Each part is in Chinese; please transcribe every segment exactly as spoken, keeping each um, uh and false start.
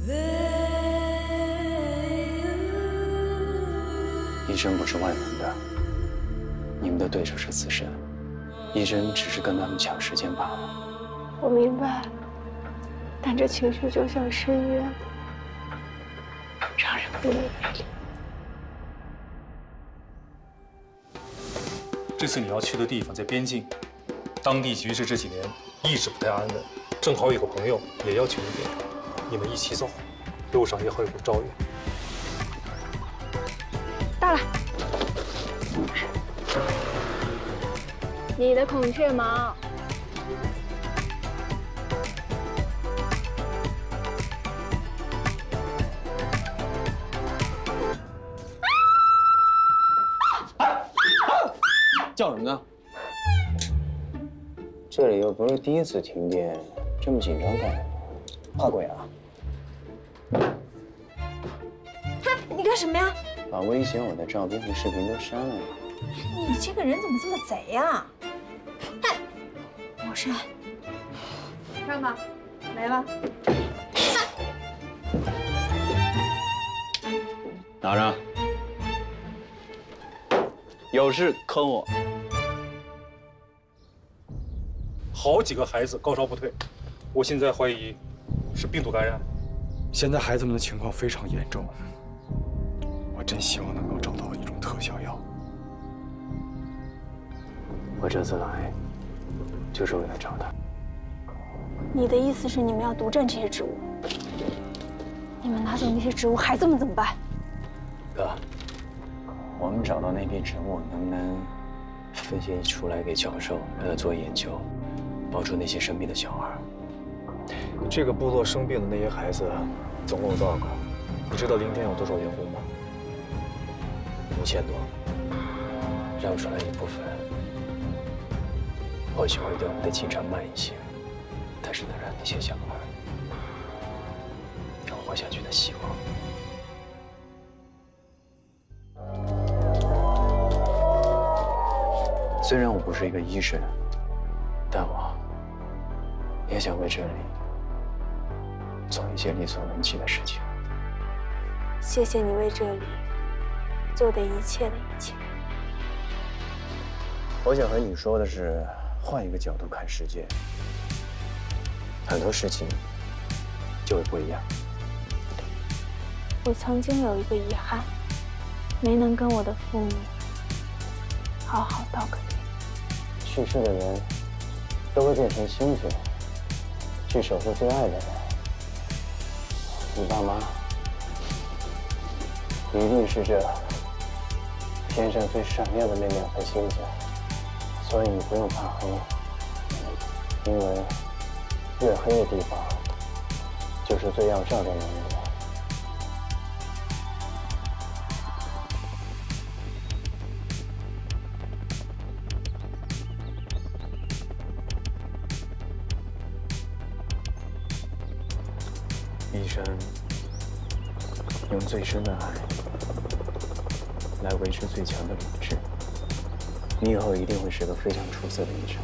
医生不是万能的，你们的对手是死神，医生只是跟他们抢时间罢了。 我明白，但这情绪就像深渊，让人不能自拔。 这次你要去的地方在边境，当地局势这几年一直不太安稳，正好有个朋友也要去那边，你们一起走，路上也好有个照应。 到了。你的孔雀毛。 叫什么呢？这里又不是第一次停电，这么紧张干什么？怕鬼啊？ 嗨，你干什么呀？ 把威胁我的照片和视频都删了呀！ 你这个人怎么这么贼呀？嗨，我是看吧，没了。 拿着，有事坑我。 好几个孩子高烧不退，我现在怀疑是病毒感染。 现在孩子们的情况非常严重，我真希望能够找到一种特效药。 我这次来，就是为了找他。 你的意思是你们要独占这些植物？你们拿走那些植物，孩子们怎么办？ 哥，我们找到那批植物，能不能分析出来给教授，让他做研究，保住那些生病的小孩？ 这个部落生病的那些孩子，总共有多少个？你知道林天有多少员工吗？五千多。 让出来一部分，或许会对我们的进展慢一些，但是能让那些小孩有活下去的希望。虽然我不是一个医生，但我也想为这里做一些力所能及的事情。 谢谢你为这里做的一切的一切。 我想和你说的是，换一个角度看世界，很多事情就会不一样。 我曾经有一个遗憾，没能跟我的父母好好道个别。 去世的人都会变成星星，去守护最爱的人。你爸妈一定是这天上最闪耀的那两颗星星，所以你不用怕黑，因为越黑的地方就是最要照的人。 医生用最深的爱来维持最强的理智。你以后一定会是个非常出色的医生。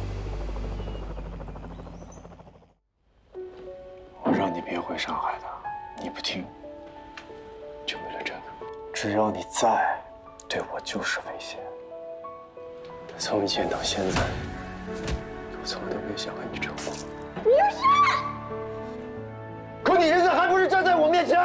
我让你别回上海的，你不听，就为了这个。只要你在，对我就是威胁。 从以前到现在，我从来都没有想和你争过。 刘轩！ 可你现在还不是站在我面前？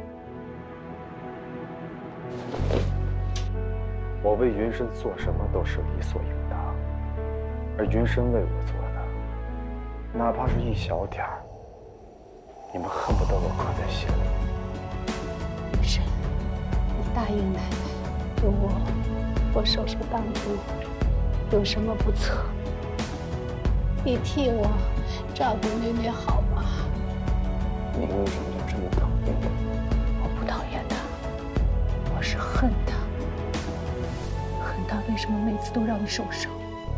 我为云深做什么都是理所应当，而云深为我做的，哪怕是一小点儿，你们恨不得我刻在心里。 云深，你答应奶奶，有我，我守守当主，有什么不测？你替我照顾妹妹好吗？ 你为什么就这么讨厌我？ 我不讨厌他，我是恨他，恨他为什么每次都让我受伤。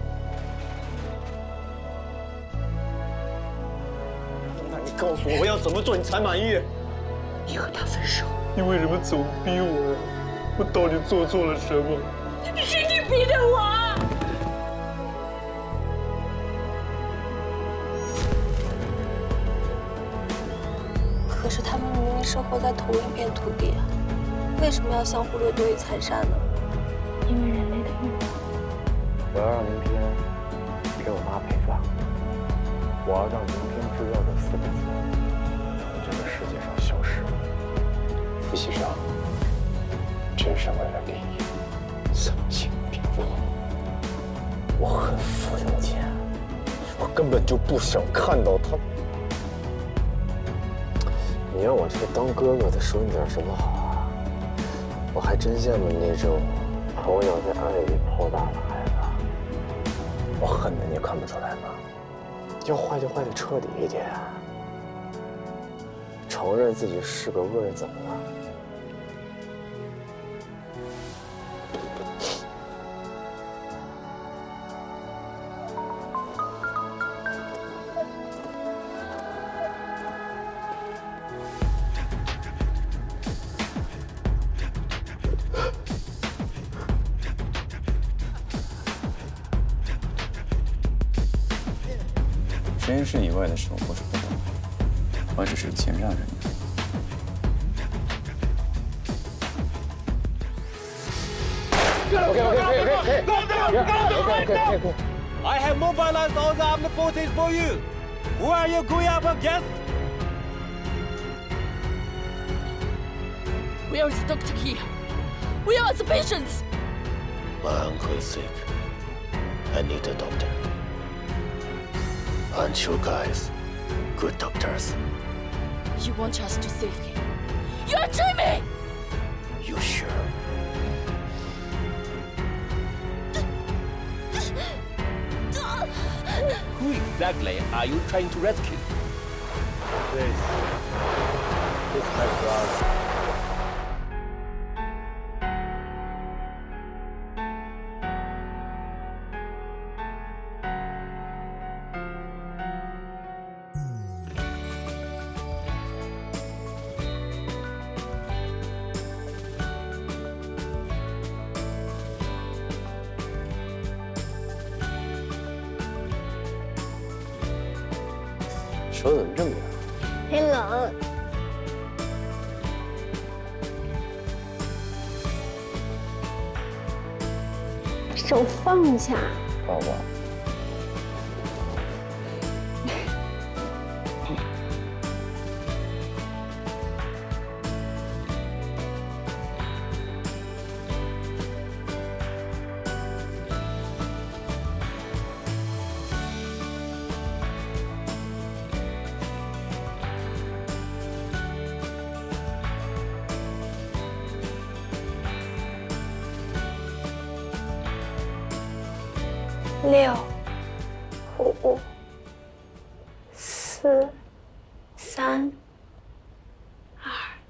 那你告诉我，我要怎么做你才满意？ 你和他分手。 你为什么总逼我呀？我到底做错了什么？ 是你逼的我。可是他们明明们生活在同一片土地啊，为什么要相互掠夺与残杀呢？ 因为人类的欲望。 我要让林偏给我妈陪葬，我要让“林偏之药”这四个字从这个世界上消失。 傅西生，只是为了利益，丧心病狂。我恨傅永健，我根本就不想看到他。你让我这个当哥哥的说你点什么好啊？我还真羡慕你那种从小在爱里泡大的孩子。我恨的你看不出来吗？要坏就坏的彻底一点。承认自己是个恶人怎么了？ 实验室以外的事我不是不懂，我只是谦让着你。 OK OK OK OK OK OK OK。 I have mobilized all the armed forces for you. Who are you going up against? Where is Doctor Kia? Where are the patients? My uncle is sick. I need a doctor. Aren't you guys good doctors? You want us to save him? You're dreaming! You sure? Who exactly are you trying to rescue? This, this is my brother. 手怎么这么凉？ 很冷。手放下。 宝宝。 六、五、四、三、二。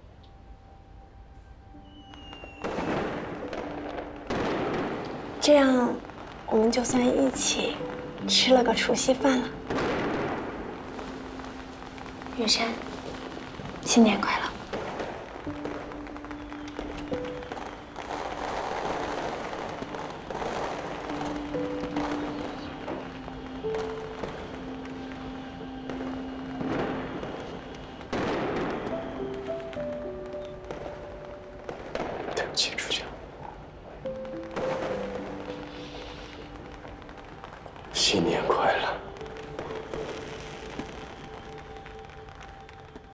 这样，我们就算一起吃了个除夕饭了。雨山，新年快乐！